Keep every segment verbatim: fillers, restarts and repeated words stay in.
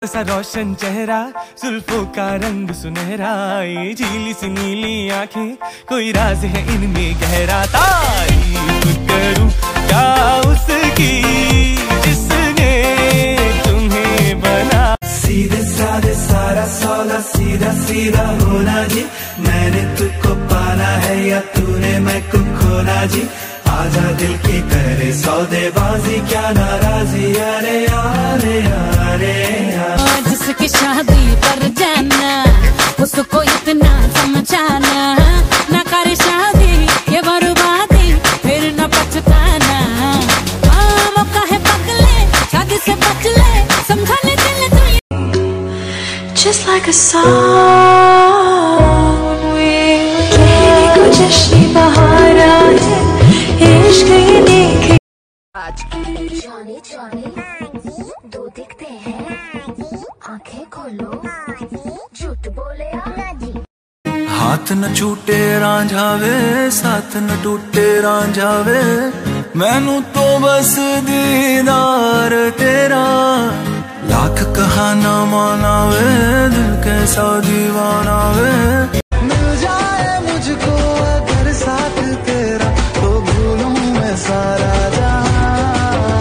सा रोशन चेहरा, जुल्फों का रंग सुनहरा, ये झीली सी नीली आंखें, कोई राज है इनमें गहरा। तारीफ करूं क्या उसकी जिसने तुम्हें बना। सीधे साधे सारा सौदा सीधा सीधा होना जी, मैंने तुझको पाना है या तूने मैं को खोना जी। आजा दिल की करे सौदेबाजी, क्या नाराजी। अरे यारे यारे यार, जिसकी शादी पर जाना उसको इतना समझाना, ना करे शादी ये बर्बादी फिर न पछताना। हाँ मौका है पकले, शादी से बच ले, समझा ले दिल तू। Just like a song we कहने को जश्न बहारा है, इश्क ये देखे। जाने जाने दो दिखते हैं, आंखें खोलो झूठ बोले हाथ न छूटे रांझावे, साथ न टूटे रांझावे, मैनू तो बस दीदार तेरा। लाख कहा ना मानावे, दिल कैसा दीवाना वे। मिल जाए मुझको अगर साथ तेरा, तो भूलूं मैं सारा जहां।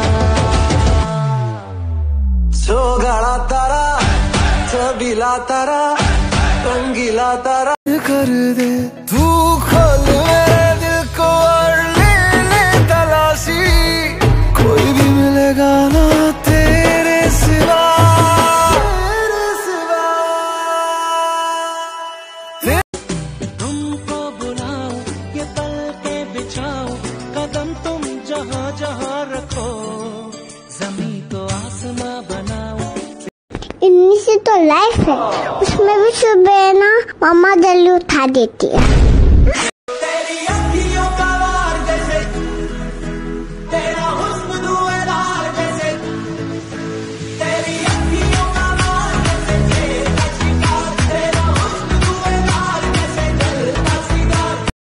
सोगड़ा तारा, छबीला तारा, रंगीला तारा कर दे तू, खोल मेरे दिल को और ले ले तलाशी। कोई भी मिलेगा ना तेरे सिवा, तेरे सिवा। तुमको बुलाओ ये पल के बिछाओ, कदम तुम जहाँ जहाँ रखो, जमीन को आसमां बनाओ। इनमें से तो लाइफ है, उसमें भी सुबह ना मम्मा जल्दी उठा देती है।